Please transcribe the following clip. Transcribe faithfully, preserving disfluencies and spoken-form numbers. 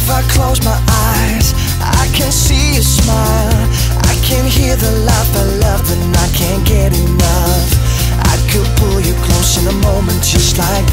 If I close my eyes, I can see you smile. I can hear the laugh I love, and I can't get enough. I could pull you close in a moment just like